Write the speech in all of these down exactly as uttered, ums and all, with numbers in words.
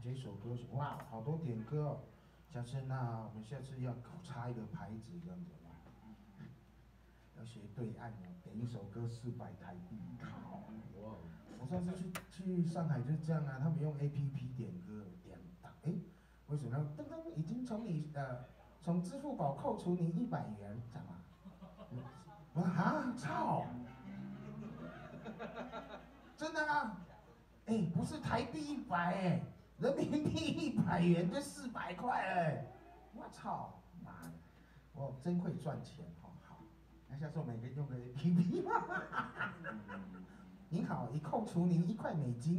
这首歌是哇，好多点歌哦。下次那我们下次要插一个牌子这样子嘛，要学对岸哦，点一首歌四百台币，靠！哇！我上次去去上海就是这样啊，他们用 A P P 点歌，点打，哎，为什么噔噔已经从你呃从支付宝扣除你一百元，干嘛？我说啊，操！真的啊？哎，不是台币一百哎。人民币一百元就四百块哎！我操，妈的，我真会赚钱哦！好，那下次我们也可以用个 A P P 嘛。您好，已扣除您一块美金。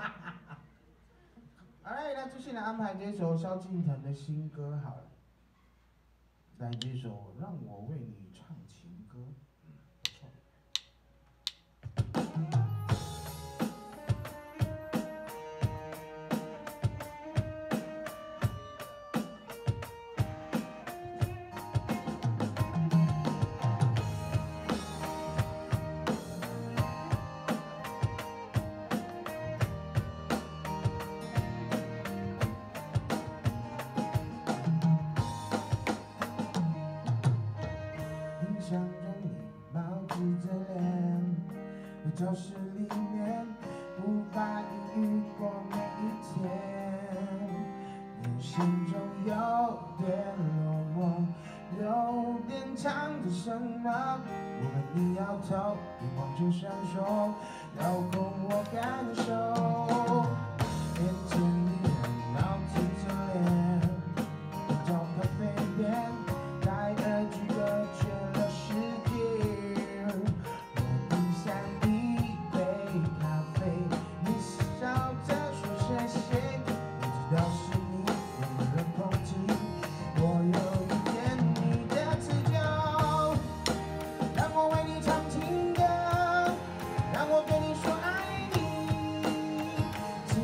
哎，那继续来安排这首萧敬腾的新歌好了，来这首《让我为你唱情歌》。嗯，不错。想着你包着脸，教室里面无法抑郁过每一天，你心中有点落寞，有点藏着什么？我问你摇头，你望着闪烁，遥控我感受，眼前你热闹提着脸，找咖啡店，戴耳机隔绝了世界。我递上一杯咖啡，你笑着说谢谢。我知道是你用了空气，我有一点你的持久。让我为你唱情歌，让我对你说爱你，直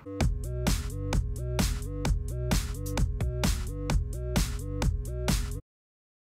拜。